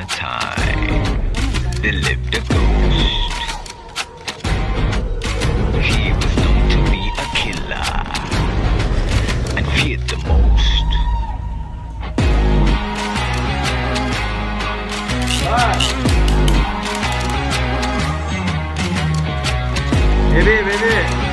time, there lived a ghost. He was known to be a killer and feared the most. Baby, baby.